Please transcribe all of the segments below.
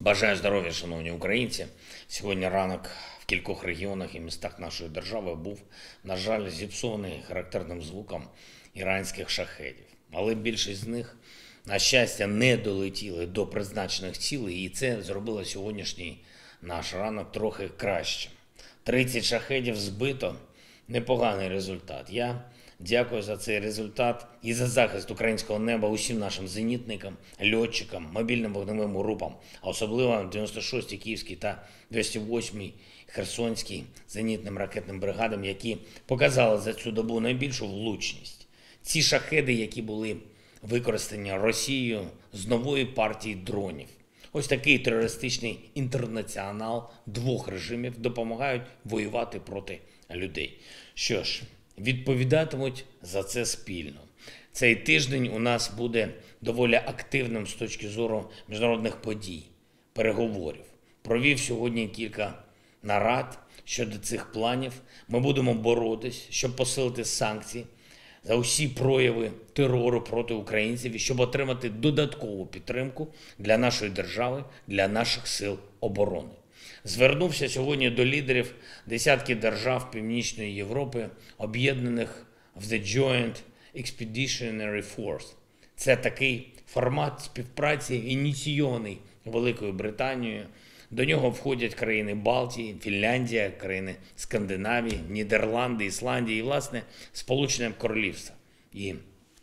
Бажаю здоров'я, шановні українці. Сьогодні ранок в кількох регіонах і містах нашої держави був, на жаль, зіпсований характерним звуком іранських шахедів. Але більшість з них, на щастя, не долетіли до призначених цілей, і це зробило сьогоднішній наш ранок трохи кращим. 30 шахедів збито – непоганий результат. Я дякую за цей результат і за захист українського неба усім нашим зенітникам, льотчикам, мобільним вогневим групам, а особливо 96-й Київській та 208-й Херсонській зенітним ракетним бригадам, які показали за цю добу найбільшу влучність. Ці шахеди, які були використані Росією з нової партії дронів. Ось такий терористичний інтернаціонал двох режимів допомагають воювати проти людей. Що ж, відповідатимуть за це спільно. Цей тиждень у нас буде доволі активним з точки зору міжнародних подій, переговорів. Провів сьогодні кілька нарад щодо цих планів. Ми будемо боротись, щоб посилити санкції за усі прояви терору проти українців і щоб отримати додаткову підтримку для нашої держави, для наших сил оборони. Звернувся сьогодні до лідерів десятки держав Північної Європи, об'єднаних в The Joint Expeditionary Force. Це такий формат співпраці, ініційований Великою Британією. До нього входять країни Балтії, Фінляндія, країни Скандинавії, Нідерланди, Ісландія і, власне, Сполучене Королівство. І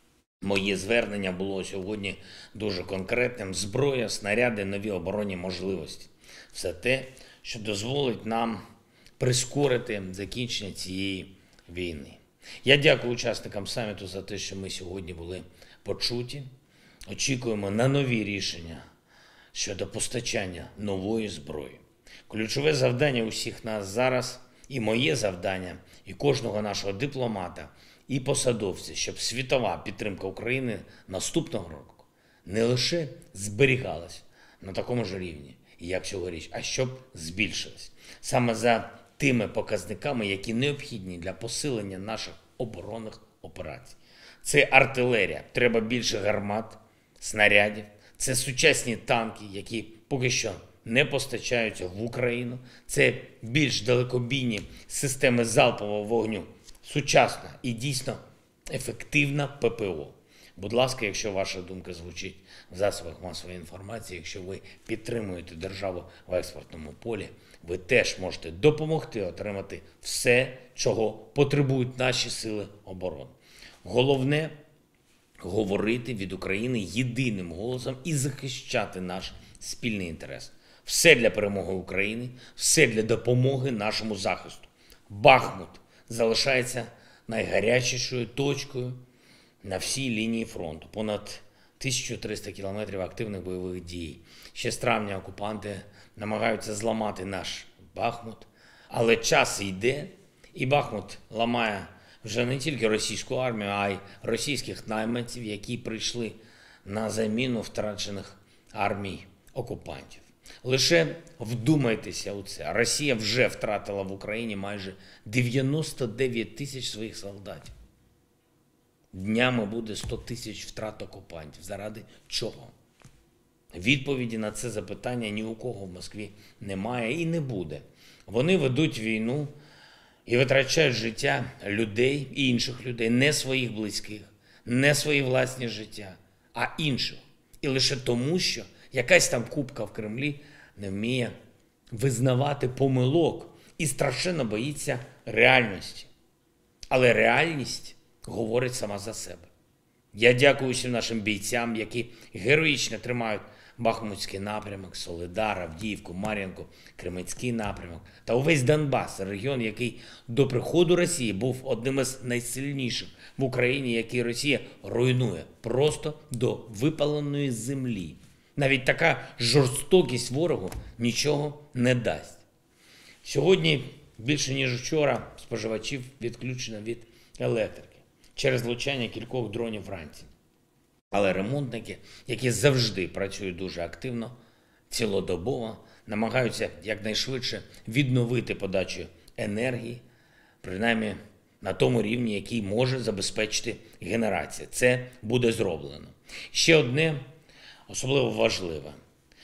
моє звернення було сьогодні дуже конкретним. Зброя, снаряди, нові оборонні можливості. Все те, що дозволить нам прискорити закінчення цієї війни. Я дякую учасникам саміту за те, що ми сьогодні були почуті. Очікуємо на нові рішення щодо постачання нової зброї. Ключове завдання усіх нас зараз, і моє завдання, і кожного нашого дипломата, і посадовця, щоб світова підтримка України наступного року не лише зберігалась на такому ж рівні, як цьогоріч, а щоб збільшилась. Саме за тими показниками, які необхідні для посилення наших оборонних операцій. Це артилерія, треба більше гармат, снарядів, це сучасні танки, які поки що не постачаються в Україну. Це більш далекобійні системи залпового вогню. Сучасна і дійсно ефективна ППО. Будь ласка, якщо ваша думка звучить в засобах масової інформації, якщо ви підтримуєте державу в експортному полі, ви теж можете допомогти отримати все, чого потребують наші сили оборони. Головне – говорити від України єдиним голосом і захищати наш спільний інтерес. Все для перемоги України, все для допомоги нашому захисту. Бахмут залишається найгарячішою точкою на всій лінії фронту. Понад 1300 кілометрів активних бойових дій. Ще з травня окупанти намагаються зламати наш Бахмут. Але час йде, і Бахмут ламає вже не тільки російську армію, а й російських найманців, які прийшли на заміну втрачених армій окупантів. Лише вдумайтеся у це. Росія вже втратила в Україні майже 99 тисяч своїх солдатів. Днями буде 100 тисяч втрат окупантів. Заради чого? Відповіді на це запитання ні у кого в Москві немає і не буде. Вони ведуть війну і витрачають життя людей і інших людей, не своїх близьких, не свої власні життя, а інших. І лише тому, що якась там купка в Кремлі не вміє визнавати помилок і страшенно боїться реальності. Але реальність говорить сама за себе. Я дякую всім нашим бійцям, які героїчно тримають Бахмутський напрямок, Солидар, Авдіївку, Мар'їнку, Кременський напрямок та увесь Донбас, регіон, який до приходу Росії був одним із найсильніших в Україні, який Росія руйнує просто до випаленої землі. Навіть така жорстокість ворогу нічого не дасть. Сьогодні більше ніж вчора споживачів відключено від електрики через влучання кількох дронів вранці. Але ремонтники, які завжди працюють дуже активно, цілодобово, намагаються якнайшвидше відновити подачу енергії, принаймні на тому рівні, який може забезпечити генерація. Це буде зроблено. Ще одне особливо важливе.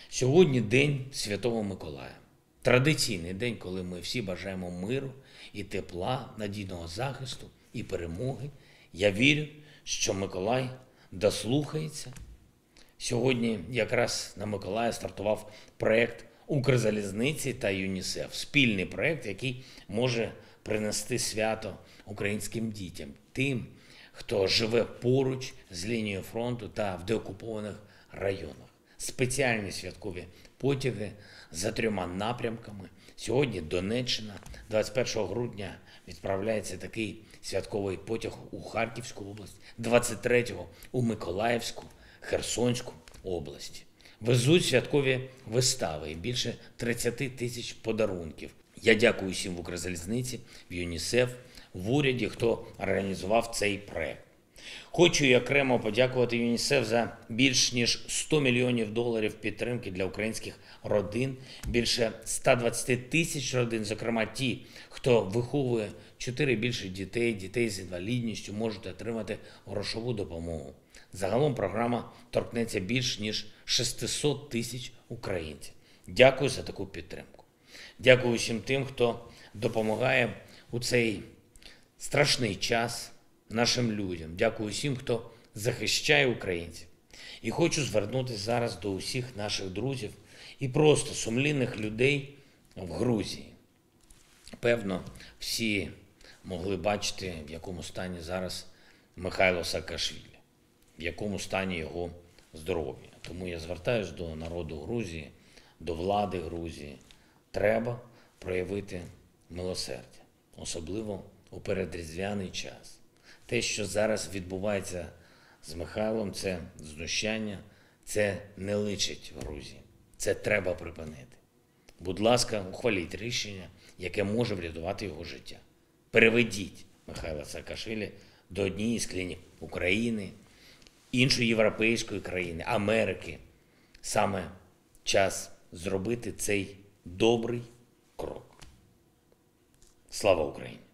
Сьогодні День Святого Миколая. Традиційний день, коли ми всі бажаємо миру і тепла, надійного захисту і перемоги. Я вірю, що Миколай дослухається. Сьогодні якраз на Миколая стартував проєкт Укрзалізниці та ЮНІСЕФ. Спільний проєкт, який може принести свято українським дітям, тим, хто живе поруч з лінією фронту та в деокупованих районах. Спеціальні святкові потяги за 3 напрямками. Сьогодні Донеччина, 21 грудня відправляється такий святковий потяг у Харківську область, 23-го у Миколаївську, Херсонську області. Везуть святкові вистави і більше 30 тисяч подарунків. Я дякую всім в Укрзалізниці, в ЮНІСЕФ, в уряді, хто організував цей проект. Хочу і окремо подякувати ЮНІСЕФ за більш ніж $100 мільйонів підтримки для українських родин, більше 120 тисяч родин, зокрема ті, хто виховує 4 і більше дітей, дітей з інвалідністю, можуть отримати грошову допомогу. Загалом програма торкнеться більш ніж 600 тисяч українців. Дякую за таку підтримку. Дякую всім тим, хто допомагає у цей страшний час нашим людям. Дякую всім, хто захищає українців. І хочу звернутися зараз до усіх наших друзів і просто сумлінних людей в Грузії. Певно, всі могли бачити, в якому стані зараз Михайло Саакашвілі, в якому стані його здоров'я. Тому я звертаюся до народу Грузії, до влади Грузії. Треба проявити милосердя, особливо у передріздвяний час. Те, що зараз відбувається з Михайлом, це знущання, це не личить Грузії. Це треба припинити. Будь ласка, ухваліть рішення, яке може врятувати його життя. Переведіть Михайла Саакашвілі до однієї з клінік України, іншої європейської країни, Америки. Саме час зробити цей добрий крок. Слава Україні!